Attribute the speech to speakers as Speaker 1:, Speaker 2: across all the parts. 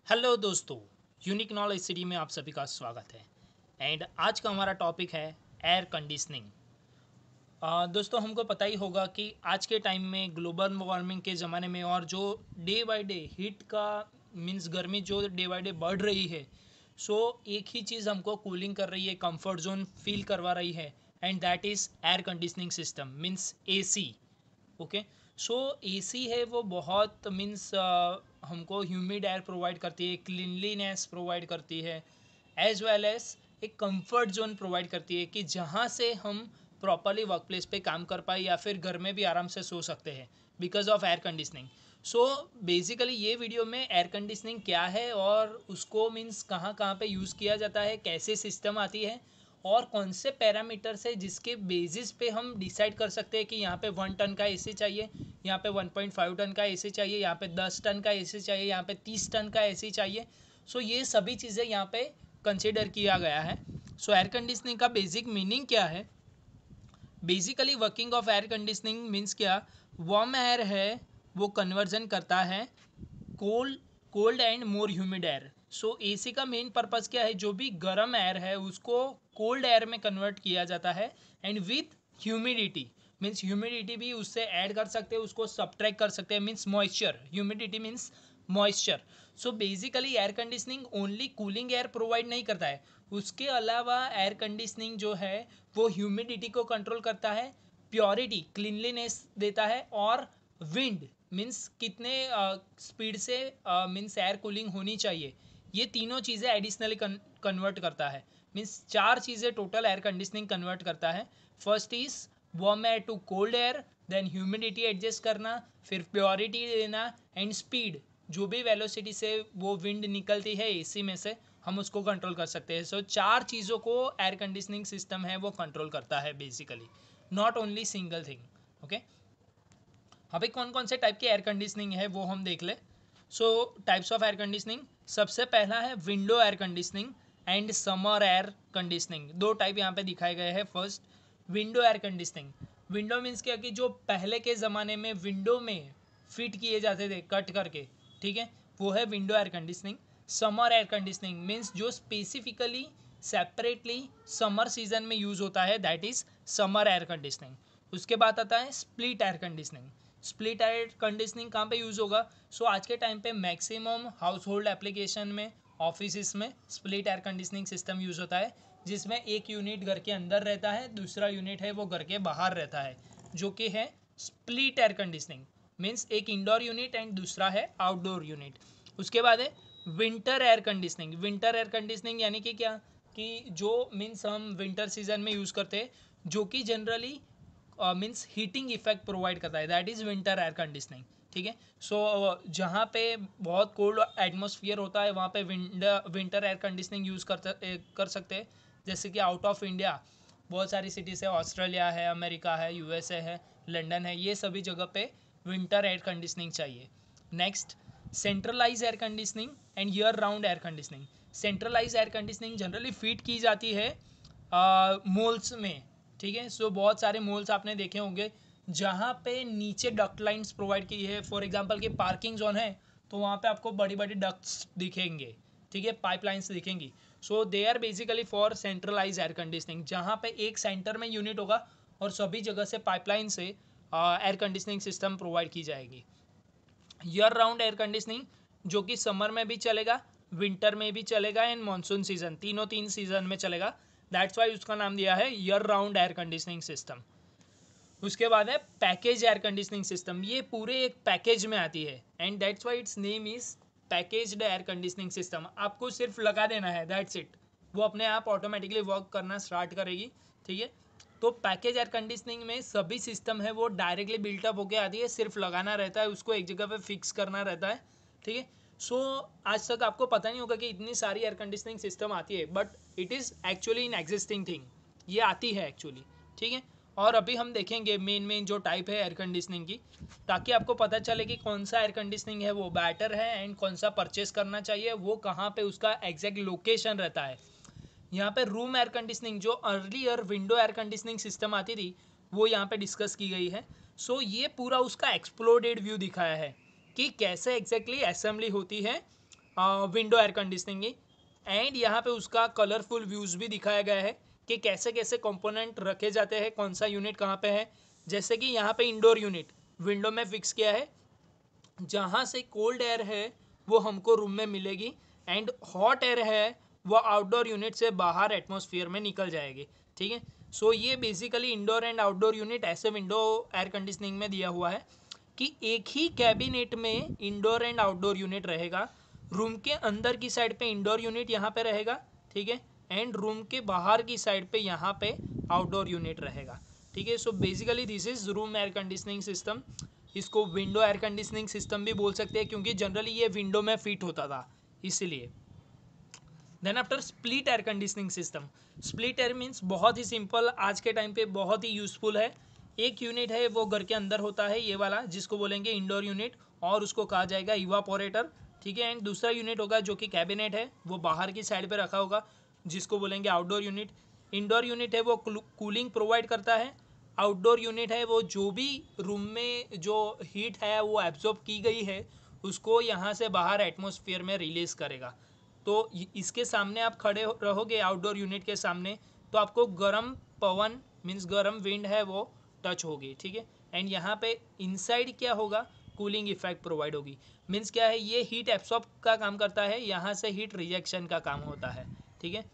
Speaker 1: Hello दोस्तों, unique knowledge city में आप सभी का स्वागत है। एंड आज का हमारा टॉपिक है एयर कंडीशनिंग। दोस्तों, हमको पता ही होगा कि आज के टाइम में ग्लोबल वार्मिंग के ज़माने में और जो डे बाय डे हीट का मीन्स गर्मी जो डे बाय डे बढ़ रही है, सो एक ही चीज़ हमको कूलिंग कर रही है, कंफर्ट जोन फील करवा रही है, and that is air conditioning system means AC. Okay. So AC है वो बहुत मीन्स हमको ह्यूमिड एयर प्रोवाइड करती है, क्लीनलीनेस प्रोवाइड करती है, एज वेल एज एक कंफर्ट जोन प्रोवाइड करती है कि जहाँ से हम प्रॉपरली वर्क प्लेस पे काम कर पाए या फिर घर में भी आराम से सो सकते हैं because of air conditioning. So basically ये वीडियो में एयर कंडीशनिंग क्या है और उसको मीन्स कहाँ कहाँ पे यूज़ किया जाता है, कैसे सिस्टम आती है और कौन से पैरामीटर्स है जिसके बेसिस पे हम डिसाइड कर सकते हैं कि यहाँ पे 1 टन का एसी चाहिए, यहाँ पे 1.5 टन का एसी चाहिए, यहाँ पे 10 टन का एसी चाहिए, यहाँ पे 30 टन का एसी चाहिए। सो ये सभी चीज़ें यहाँ पे कंसिडर किया गया है। सो एयर कंडीशनिंग का बेसिक मीनिंग क्या है? Basically working of air conditioning means क्या, वार्म एयर है वो कन्वर्जन करता है cold cold and more humid air. So AC का मेन पर्पज़ क्या है, जो भी गर्म एयर है उसको कोल्ड एयर में कन्वर्ट किया जाता है and with humidity. Means humidity भी उससे ऐड कर सकते हैं, उसको सब्ट्रैक्ट कर सकते हैं, means moisture, humidity means moisture. So basically air conditioning only cooling air provide नहीं करता है, उसके अलावा एयर कंडीशनिंग जो है वो ह्यूमिडिटी को कंट्रोल करता है, प्योरिटी क्लीनलीनेस देता है, और विंड मीन्स कितने स्पीड से मीन्स एयर कूलिंग होनी चाहिए, ये तीनों चीज़ें एडिशनली कन्वर्ट करता है। मीन्स चार चीज़ें टोटल एयर कंडीशनिंग कन्वर्ट करता है। First is warm air to cold air, then humidity adjust करना, फिर प्योरिटी देना, एंड स्पीड, जो भी वेलोसिटी से वो विंड निकलती है एसी में से हम उसको कंट्रोल कर सकते हैं। सो चार चीज़ों को एयर कंडीशनिंग सिस्टम है वो कंट्रोल करता है basically, not only single thing. Okay. अभी कौन कौन से टाइप की एयर कंडीशनिंग है वो हम देख ले। So types of air conditioning, सबसे पहला है window air conditioning and summer air conditioning. दो टाइप यहाँ पे दिखाए गए हैं। First, window air conditioning. Window means क्या कि जो पहले के ज़माने में विंडो में फिट किए जाते थे कट करके, ठीक है, वो है window air conditioning. Summer air conditioning means जो स्पेसिफिकली सेपरेटली समर सीजन में यूज़ होता है, that is summer air conditioning. उसके बाद आता है split air conditioning. Split air conditioning कहाँ पे यूज़ होगा? सो आज के टाइम पे मैक्सिमम हाउस होल्ड एप्लीकेशन में, ऑफिस में split air conditioning system use होता है, जिसमें एक यूनिट घर के अंदर रहता है, दूसरा यूनिट है वो घर के बाहर रहता है, जो कि है स्प्लिट एयर कंडीशनिंग। मीन्स एक इंडोर यूनिट एंड दूसरा है आउटडोर यूनिट। उसके बाद है winter air conditioning. Winter air conditioning यानी कि क्या, कि जो मीन्स हम विंटर सीजन में यूज़ करते हैं, जो कि generally means heating effect provide करता है, that is winter air conditioning. ठीक है। सो जहाँ पे बहुत कोल्ड एटमोसफियर होता है वहाँ पे विंटर एयर कंडीशनिंग यूज़ कर सकते हैं। जैसे कि आउट ऑफ इंडिया बहुत सारी सिटीज़ है, ऑस्ट्रेलिया है, अमेरिका है, यूएसए है, लंदन है, ये सभी जगह पे विंटर एयर कंडीशनिंग चाहिए। Next, centralise air conditioning and year round air conditioning. Centralise air conditioning generally fit की जाती है मोल्स में। ठीक है। सो बहुत सारे मोल्स आपने देखे होंगे जहाँ पे नीचे डक्ट लाइन्स प्रोवाइड की है। फॉर एग्जांपल कि पार्किंग जोन है तो वहाँ पे आपको बड़ी बड़ी डक्ट्स दिखेंगे, ठीक है, पाइपलाइंस दिखेंगी। So they are basically for centralise air conditioning, जहाँ पे एक सेंटर में यूनिट होगा और सभी जगह से पाइपलाइन से एयर कंडीशनिंग सिस्टम प्रोवाइड की जाएगी। ईयर राउंड एयर कंडीशनिंग, जो कि समर में भी चलेगा, विंटर में भी चलेगा एंड मानसून सीजन, तीनों तीन सीजन में चलेगा। दैट्स वाई उसका नाम दिया है year round air conditioning system. उसके बाद है पैकेज एयर कंडीशनिंग सिस्टम। ये पूरे एक पैकेज में आती है and that's why it's name is packaged air conditioning system. आपको सिर्फ लगा देना है, दैट्स इट, वो अपने आप ऑटोमेटिकली वर्क करना स्टार्ट करेगी। ठीक है। तो पैकेज एयर कंडीशनिंग में सभी सिस्टम है वो डायरेक्टली बिल्टअप होके आती है, सिर्फ लगाना रहता है, उसको एक जगह पे फिक्स करना रहता है। ठीक है। सो आज तक आपको पता नहीं होगा कि इतनी सारी एयर कंडीशनिंग सिस्टम आती है, but it is actually in existing thing, ये आती है एक्चुअली। ठीक है। और अभी हम देखेंगे मेन जो टाइप है एयर कंडीशनिंग की, ताकि आपको पता चले कि कौन सा एयर कंडीशनिंग है वो बेटर है एंड कौन सा परचेस करना चाहिए, वो कहाँ पे उसका एग्जैक्ट लोकेशन रहता है। यहाँ पे रूम एयर कंडीशनिंग, जो earlier window air conditioning system आती थी, वो यहाँ पे डिस्कस की गई है। सो ये पूरा उसका एक्सप्लोडेड व्यू दिखाया है कि कैसे एग्जैक्टली असेंबली होती है विंडो एयर कंडीशनिंग की। एंड यहाँ पे उसका कलरफुल व्यूज़ भी दिखाया गया है कि कैसे कैसे कंपोनेंट रखे जाते हैं, कौन सा यूनिट कहाँ पे है। जैसे कि यहाँ पे इंडोर यूनिट विंडो में फिक्स किया है, जहाँ से कोल्ड एयर है वो हमको रूम में मिलेगी एंड हॉट एयर है वो आउटडोर यूनिट से बाहर एटमॉस्फेयर में निकल जाएगी। ठीक है, सो ये basically indoor and outdoor unit ऐसे विंडो एयर कंडीशनिंग में दिया हुआ है कि एक ही कैबिनेट में इंडोर एंड आउटडोर यूनिट रहेगा। रूम के अंदर की साइड पे इंडोर यूनिट यहाँ पे रहेगा, ठीक है, एंड रूम के बाहर की साइड पे यहाँ पे आउटडोर यूनिट रहेगा। ठीक है, so basically this is room air conditioning system. इसको विंडो एयर कंडीशनिंग सिस्टम भी बोल सकते हैं क्योंकि जनरली ये विंडो में फिट होता था इसलिए। Then after split air conditioning system. Split air means बहुत ही सिंपल, आज के टाइम पे बहुत ही यूजफुल है। एक यूनिट है वो घर के अंदर होता है ये वाला, जिसको बोलेंगे इंडोर यूनिट और उसको कहा जाएगा इवापोरेटर। ठीक है, एंड दूसरा यूनिट होगा जो कि कैबिनेट है वो बाहर की साइड पे रखा होगा, जिसको बोलेंगे आउटडोर यूनिट। इंडोर यूनिट है वो कूलिंग प्रोवाइड करता है। आउटडोर यूनिट है वो जो भी रूम में जो हीट है वो एब्जॉर्ब की गई है उसको यहाँ से बाहर एटमॉस्फेयर में रिलीज करेगा। तो इसके सामने आप खड़े रहोगे आउटडोर यूनिट के सामने तो आपको गर्म पवन मीन्स गर्म विंड है वो टच होगी। ठीक है, एंड यहाँ पे इनसाइड क्या होगा, कूलिंग इफेक्ट प्रोवाइड होगी। मीन्स क्या है, ये हीट एब्सॉर्ब का काम करता है, यहाँ से हीट रिजेक्शन का काम होता है। ठीक है,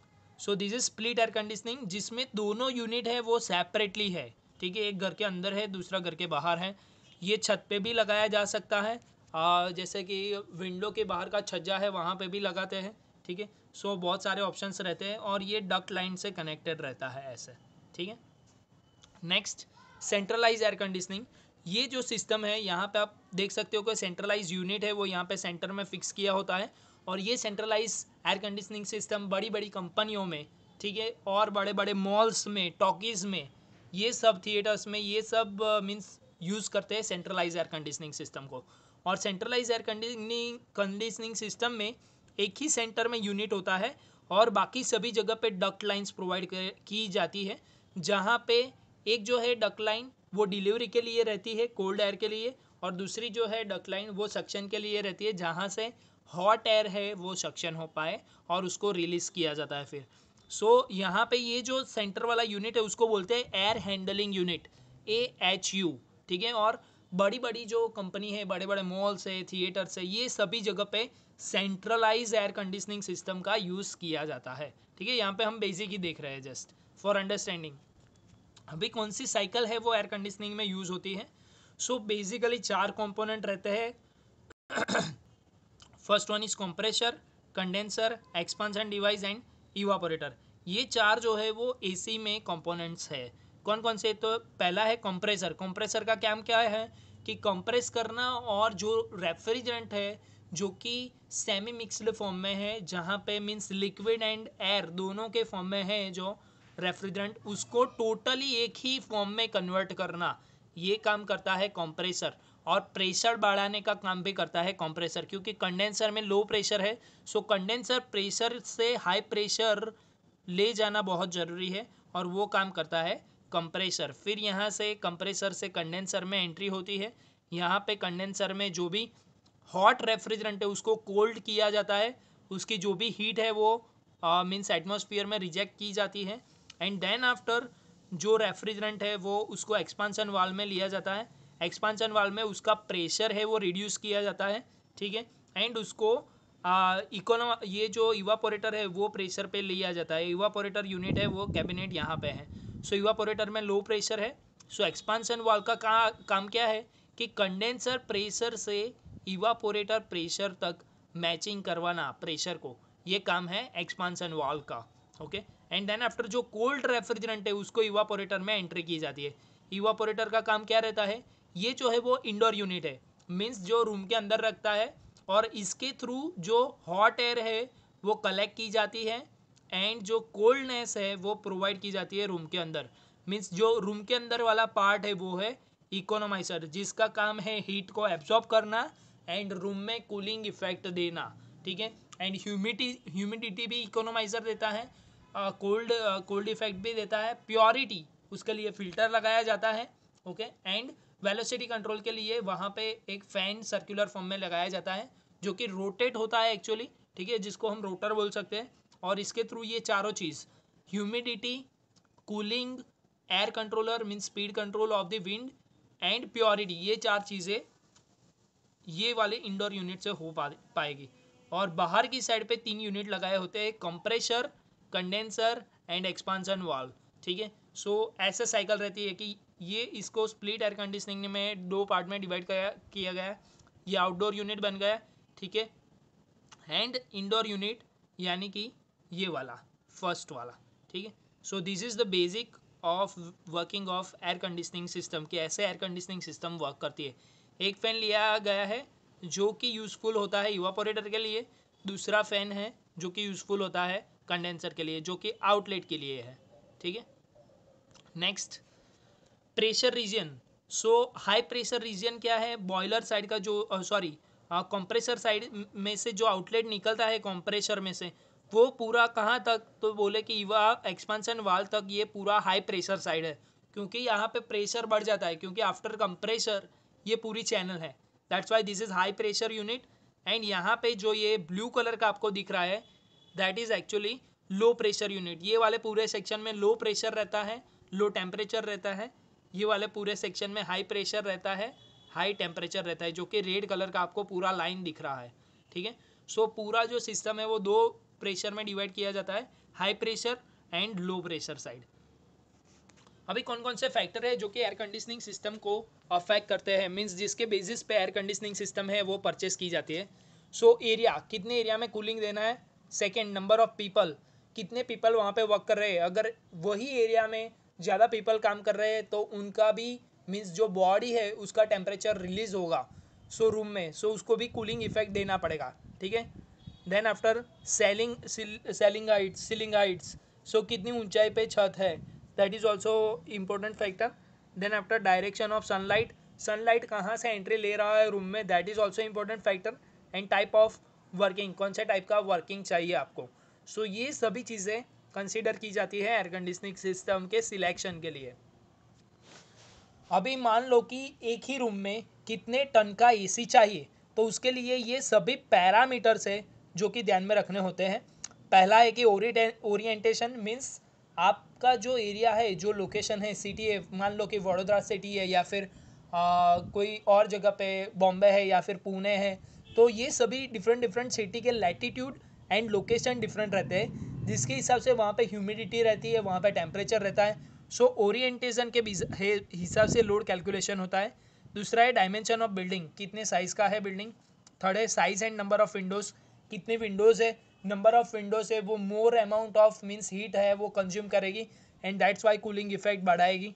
Speaker 1: so this is split air conditioning जिसमें दोनों यूनिट है वो सेपरेटली है। ठीक है, एक घर के अंदर है दूसरा घर के बाहर है। ये छत पे भी लगाया जा सकता है, जैसे कि विंडो के बाहर का छज्जा है वहाँ पे भी लगाते हैं। ठीक है, सो बहुत सारे ऑप्शंस रहते हैं और ये डक्ट लाइन से कनेक्टेड रहता है ऐसे। ठीक है, नेक्स्ट सेंट्रलाइज एयर कंडीशनिंग। ये जो सिस्टम है यहाँ पे आप देख सकते हो कि सेंट्रलाइज यूनिट है वो यहाँ पे सेंटर में फिक्स किया होता है और ये सेंट्रलाइज एयर कंडीशनिंग सिस्टम बड़ी बड़ी कंपनियों में, ठीक है, और बड़े बड़े मॉल्स में, टॉकीज़ में, ये सब थिएटर्स में ये सब मीन्स यूज़ करते हैं सेंट्रलाइज एयर कंडीशनिंग सिस्टम को। और सेंट्रलाइज एयर कंडीशनिंग सिस्टम में एक ही सेंटर में यूनिट होता है और बाकी सभी जगह पे डक्ट लाइंस प्रोवाइड की जाती है, जहाँ पे एक जो है डक्ट लाइन वो डिलीवरी के लिए रहती है कोल्ड एयर के लिए, और दूसरी जो है डक्ट लाइन वो सक्शन के लिए रहती है, जहाँ से हॉट एयर है वो सक्शन हो पाए और उसको रिलीज़ किया जाता है फिर। सो यहाँ पे ये जो सेंटर वाला यूनिट है उसको बोलते हैं एयर हैंडलिंग यूनिट, AHU। ठीक है, और बड़ी बड़ी जो कंपनी है, बड़े बड़े मॉल्स है, थिएटर्स है, ये सभी जगह पे सेंट्रलाइज एयर कंडीशनिंग सिस्टम का यूज़ किया जाता है। ठीक है, यहाँ पे हम बेसिक ही देख रहे हैं जस्ट फॉर अंडरस्टैंडिंग। अभी कौन सी साइकिल है वो एयर कंडीशनिंग में यूज़ होती है। सो बेसिकली 4 कंपोनेंट रहते हैं। First one is compressor, condenser, expansion device and evaporator. ये 4 जो है वो AC में कंपोनेंट्स है। कौन कौन से, तो पहला है कंप्रेसर। कंप्रेसर का काम क्या है कि कंप्रेस करना, और जो रेफ्रिजरेंट है जो कि सेमी मिक्सड फॉर्म में है, जहाँ पे मीन्स लिक्विड एंड एयर दोनों के फॉर्म में है जो रेफ्रिजरेंट, उसको टोटली एक ही फॉर्म में कन्वर्ट करना, ये काम करता है कंप्रेसर। और प्रेशर बढ़ाने का काम भी करता है कंप्रेसर, क्योंकि कंडेंसर में लो प्रेशर है, सो कंडेंसर प्रेशर से हाई प्रेशर ले जाना बहुत ज़रूरी है और वो काम करता है कंप्रेसर। फिर यहाँ से कंप्रेसर से कंडेंसर में एंट्री होती है। यहाँ पे कंडेंसर में जो भी हॉट रेफ्रिजरेंट है उसको कोल्ड किया जाता है, उसकी जो भी हीट है वो मीन्स एटमॉस्फेयर में रिजेक्ट की जाती है। एंड देन आफ्टर जो रेफ्रिजरेंट है वो उसको एक्सपांसन वाल्व में लिया जाता है। एक्सपांसन वाल्व में उसका प्रेशर है वो रिड्यूस किया जाता है। ठीक है, एंड उसको ये जो इवापोरेटर है वो प्रेशर पे लिया जाता है। इवापोरेटर यूनिट है वो कैबिनेट यहाँ पे है। सो इवापोरेटर में लो प्रेशर है। सो एक्सपांसन वाल्व का काम क्या है कि कंडेंसर प्रेशर से इवापोरेटर प्रेशर तक मैचिंग करवाना प्रेशर को, ये काम है एक्सपांसन वाल्व का। ओके, एंड देन आफ्टर जो कोल्ड रेफ्रिजरेंट है उसको इवापोरेटर में एंट्री की जाती है। इवापोरेटर का काम क्या रहता है, ये जो है वो इंडोर यूनिट है, मीन्स जो रूम के अंदर रखता है, और इसके थ्रू जो हॉट एयर है वो कलेक्ट की जाती है एंड जो कोल्डनेस है वो प्रोवाइड की जाती है रूम के अंदर। मीन्स जो रूम के अंदर वाला पार्ट है वो है इकोनोमाइजर, जिसका काम है हीट को एब्जॉर्ब करना एंड रूम में कूलिंग इफेक्ट देना। ठीक है, एंड ह्यूमिडिटी भी इकोनोमाइजर देता है, कोल्ड इफेक्ट भी देता है। प्योरिटी उसके लिए फिल्टर लगाया जाता है। ओके, एंड वेलोसिटी कंट्रोल के लिए वहाँ पे एक फ़ैन सर्कुलर फॉर्म में लगाया जाता है जो कि रोटेट होता है एक्चुअली, ठीक है, जिसको हम रोटर बोल सकते हैं। और इसके थ्रू ये चारों चीज़, humidity, cooling, air controller means speed control of the wind and purity, ये चार चीज़ें ये वाले इंडोर यूनिट से हो पाएगी। और बाहर की साइड पे 3 यूनिट लगाए होते हैं, compressor, condenser and expansion valve, ठीक है। सो ऐसे साइकिल रहती है कि ये इसको स्प्लिट एयर कंडीशनिंग में 2 पार्ट में डिवाइड किया गया है। ये आउटडोर यूनिट बन गया, ठीक है, एंड इंडोर यूनिट यानी कि ये वाला फर्स्ट वाला, ठीक है। So this is the basic of working of air conditioning system, कि ऐसे एयर कंडीशनिंग सिस्टम वर्क करती है। एक फ़ैन लिया गया है जो कि यूज़फुल होता है इवापोरेटर के लिए, दूसरा फ़ैन है जो कि यूज़फुल होता है कंडेंसर के लिए, जो कि आउटलेट के लिए है, ठीक है। Next, pressure region. So high pressure region क्या है, बॉयलर साइड का जो कंप्रेसर साइड में से जो आउटलेट निकलता है कंप्रेसर में से, वो पूरा कहाँ तक, तो बोले कि इवा एक्सपांसन वाल तक ये पूरा हाई प्रेशर साइड है, क्योंकि यहाँ पे प्रेशर बढ़ जाता है, क्योंकि आफ्टर कंप्रेसर ये पूरी चैनल है, that's why this is high pressure unit. And यहाँ पे जो ये ब्लू कलर का आपको दिख रहा है, that is actually low pressure unit. ये वाले पूरे सेक्शन में लो प्रेशर रहता है, लो टेम्परेचर रहता है। ये वाले पूरे सेक्शन में हाई प्रेशर रहता है, हाई टेम्परेचर रहता है, जो कि रेड कलर का आपको पूरा लाइन दिख रहा है, ठीक है। सो पूरा जो सिस्टम है वो 2 प्रेशर में डिवाइड किया जाता है, high pressure and low pressure side. अभी कौन कौन से फैक्टर है जो कि एयर कंडीशनिंग सिस्टम को अफेक्ट करते हैं, मीन्स जिसके बेसिस पे एयर कंडीशनिंग सिस्टम है वो परचेस की जाती है। सो एरिया, कितने एरिया में कूलिंग देना है। सेकेंड, नंबर ऑफ पीपल, कितने पीपल वहाँ पे वर्क कर रहे हैं। अगर वही एरिया में ज़्यादा पीपल काम कर रहे हैं तो उनका भी मीन्स जो बॉडी है उसका टेम्परेचर रिलीज होगा सो रूम में, सो उसको भी कूलिंग इफेक्ट देना पड़ेगा, ठीक है। Then after ceiling heights, so कितनी ऊंचाई पे छत है, that is also important factor. Then after direction of sunlight, sunlight कहाँ से एंट्री ले रहा है रूम में, that is also important factor. And type of working, कौन से टाइप का वर्किंग चाहिए आपको। सो ये सभी चीज़ें कंसिडर की जाती है एयर कंडीशनिंग सिस्टम के सिलेक्शन के लिए। अभी मान लो कि एक ही रूम में कितने टन का एसी चाहिए, तो उसके लिए ये सभी पैरामीटर्स है जो कि ध्यान में रखने होते हैं। पहला है कि ओरिएंटेशन, मीन्स आपका जो एरिया है, जो लोकेशन है, सिटी है, मान लो कि वडोदरा सिटी है या फिर कोई और जगह पे बॉम्बे है या फिर पुणे है, तो ये सभी डिफरेंट डिफरेंट सिटी के लैटिट्यूड एंड लोकेशन डिफरेंट रहते हैं, जिसके हिसाब से वहाँ पे ह्यूमिडिटी रहती है, वहाँ पे टेम्परेचर रहता है। सो ओरिएंटेशन के हिसाब से लोड कैलकुलेशन होता है। दूसरा है डायमेंशन ऑफ बिल्डिंग, कितने साइज़ का है बिल्डिंग। थर्ड है size and number of windows, कितने विंडोज़ है, नंबर ऑफ विंडोज़ है, वो more amount of means heat है वो कंज्यूम करेगी and that's why cooling effect बढ़ाएगी।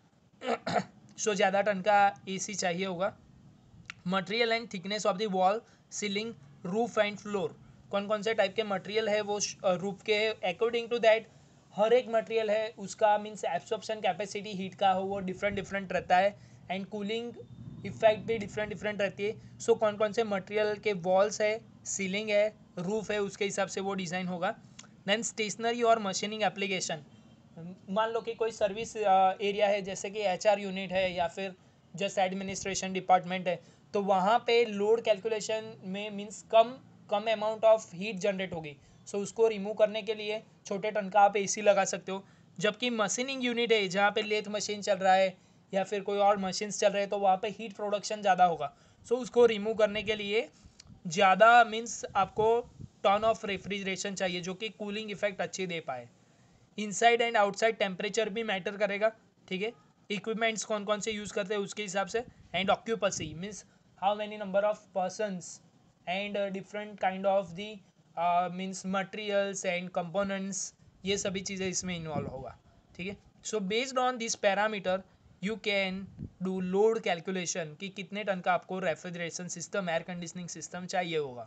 Speaker 1: सो ज़्यादा टन का एसी चाहिए होगा। Material and thickness of the wall, ceiling, roof and floor, कौन कौन से टाइप के मटेरियल है वो रूफ के है। अकॉर्डिंग टू दैट हर एक मटेरियल है उसका मीन्स एब्सॉर्प्शन कैपेसिटी हीट का हो वो डिफरेंट डिफरेंट रहता है एंड कूलिंग इफेक्ट भी डिफरेंट डिफरेंट रहती है। सो कौन कौन से मटेरियल के वॉल्स है, सीलिंग है, रूफ है, उसके हिसाब से वो डिज़ाइन होगा। देन स्टेशनरी और मशीनिंग एप्लीकेशन, मान लो कि कोई सर्विस एरिया है जैसे कि HR यूनिट है या फिर जस्ट एडमिनिस्ट्रेशन डिपार्टमेंट है, तो वहाँ पे लोड कैलकुलेशन में मीन्स कम कम अमाउंट ऑफ हीट जनरेट होगी, सो उसको रिमूव करने के लिए छोटे टन का आप AC लगा सकते हो। जबकि मशीनिंग यूनिट है जहाँ पे लेथ मशीन चल रहा है या फिर कोई और मशीन्स चल रहे हैं तो वहाँ पे हीट प्रोडक्शन ज़्यादा होगा, सो उसको रिमूव करने के लिए ज़्यादा मीन्स आपको टर्न ऑफ रेफ्रिजरेशन चाहिए जो कि कूलिंग इफेक्ट अच्छी दे पाए। इनसाइड एंड आउटसाइड टेम्परेचर भी मैटर करेगा, ठीक है। इक्विपमेंट्स कौन कौन से यूज़ करते हैं उसके हिसाब से। And occupancy means how many number of persons and different kind of the means materials and components, ये सभी चीज़ें इसमें इन्वॉल्व होगा, ठीक है। So based on this parameter you can do load calculation कि कितने टन का आपको refrigeration system, air conditioning system चाहिए होगा।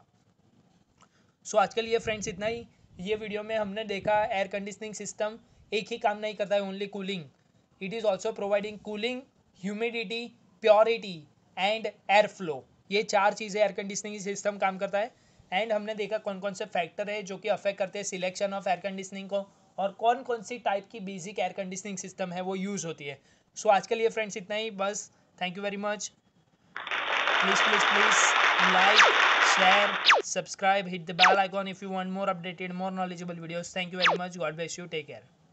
Speaker 1: सो आज के लिए फ्रेंड्स इतना ही। ये वीडियो में हमने देखा एयर कंडीशनिंग सिस्टम एक ही काम नहीं करता है only cooling, it is also providing cooling, humidity, purity and air flow, ये 4 चीज़ें एयर कंडीशनिंग सिस्टम काम करता है। एंड हमने देखा कौन कौन से फैक्टर है जो कि अफेक्ट करते हैं सिलेक्शन ऑफ एयर कंडीशनिंग को और कौन कौन सी टाइप की बेसिक एयर कंडीशनिंग सिस्टम है वो यूज़ होती है। सो आज के लिए फ्रेंड्स इतना ही बस। Thank you very much. Please please please like, share, subscribe, hit the bell icon if you want more updated, more knowledgeable videos. Thank you very much. God bless you. Take care.